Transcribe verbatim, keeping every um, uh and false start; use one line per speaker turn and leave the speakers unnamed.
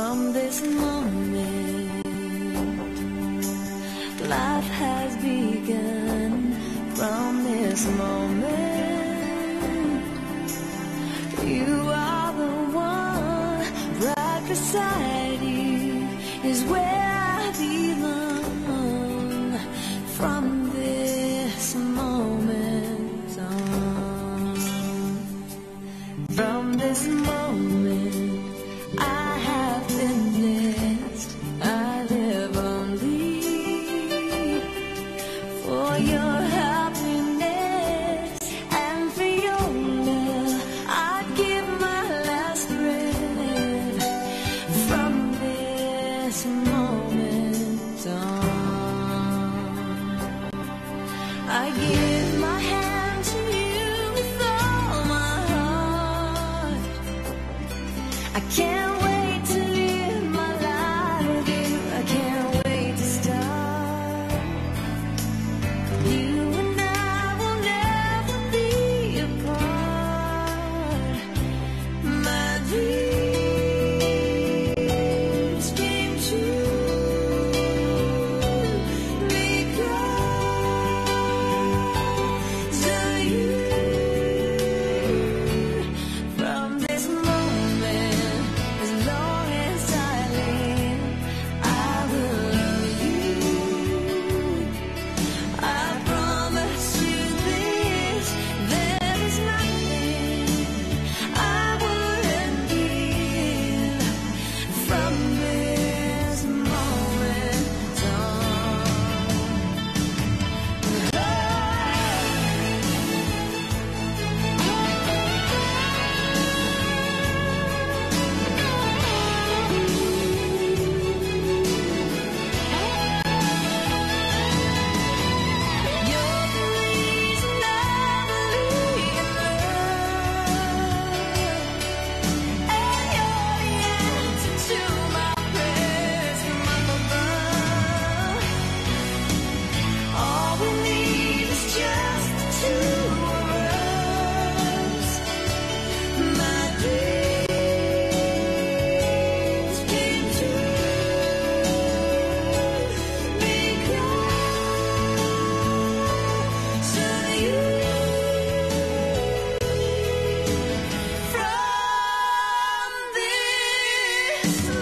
From this moment, life has begun. From this moment, you are the one. Right beside you is where I belong. From this moment on, from this moment, I have been blessed. I live only for your happiness and for your love. I give my last breath. From this moment on, I give my hand to you with all my heart. I can't wait to live my life with you. I can't wait to start. You and I will never be apart. My dreams came true because of you. From this moment, as long as I live, I will love you. I promise you this, there is nothing I wouldn't give. From this moment on. You're the reason I believe in love, and you're the answer to my prayers from up above. All we need is just the two of us. My dreams came true because of you. From this